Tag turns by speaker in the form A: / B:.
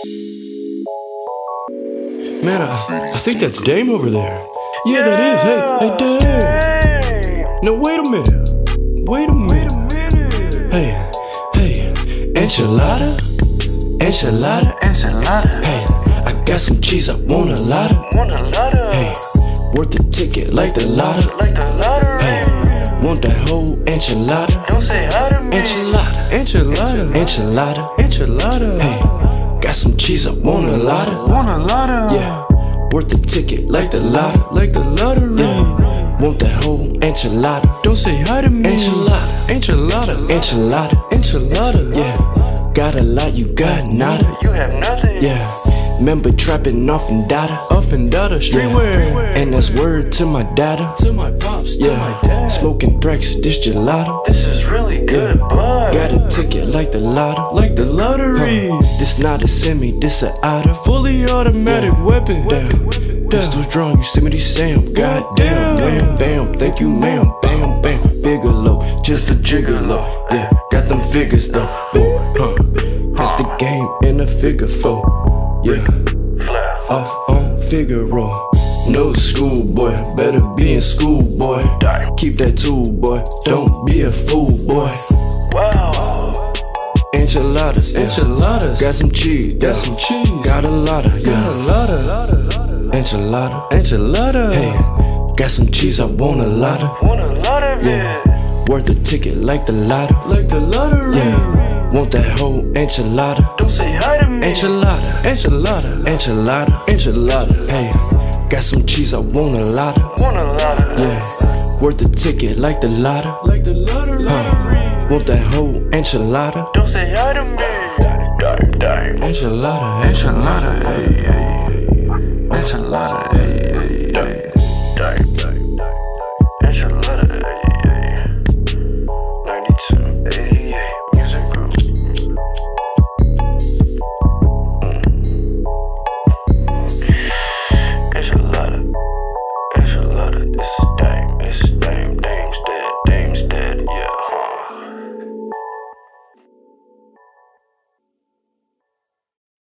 A: Man, I think that's Dame over there. Yeah, that is. Hey, Dame. No, wait a minute. Wait a minute. Hey, enchilada, enchilada, enchilada. Hey, I got some cheese, I want a lot of. Hey, worth the ticket like the lotto. Hey, want that whole enchilada.
B: Don't say hi to me.
A: Enchilada, enchilada, enchilada, enchilada. Hey, got some cheese, I want a lot of. Yeah, worth the ticket like the lotto. Yeah, want that whole enchilada. Don't say hi to me. Enchilada, enchilada, enchilada, enchilada. Yeah, got a lot, you got nada.
B: You have nothing.
A: Yeah, remember trapping off and data, streetwear. Yeah. And that's word to my data, to my pops, yeah. To my dad. Smoking Threx, this gelato.
B: This is really good, bud.
A: Got a ticket like the lotto, like the lottery. This not a semi, this a auto, fully automatic weapon. Damn, pistols drawn, you see me these Sam. Goddamn, wham, bam, thank you, ma'am. Bam, bam, Bigelow, just a gigolo. Yeah, got them figures though. Got the game in a figure four. Yeah, off on Figaro. No schoolboy, better be in school, boy. Keep that tool, boy. Don't be a fool, boy.
B: Wow.
A: Enchiladas, enchiladas. Got some cheese, got some cheese. Got a lot of, yeah. Enchilada, enchilada. Hey, got some cheese, I want a lot of. Yeah, worth a ticket like the lotto, like the lottery. Yeah, want that whole enchilada.
B: Don't say hi to me.
A: Enchilada, enchilada, enchilada, enchilada. Hey, got some cheese, I want a lot of. Yeah, worth a ticket like the lotto, like the lottery. Want that whole enchilada.
B: Don't say hi to me.
A: Enchilada, enchilada, hey, hey. Enchilada, hey, hey, hey.